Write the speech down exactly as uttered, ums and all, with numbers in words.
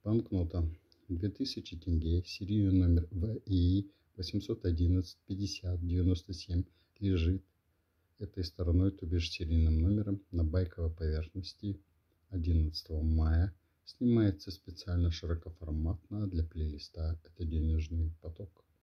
Банкнота две тысячи тенге, серийный номер вэ и восемьсот одиннадцать пятьдесят девяносто семь, лежит этой стороной, то бишь серийным номером, на байковой поверхности одиннадцатого мая. Снимается специально широкоформатно для плейлиста «Это денежный поток».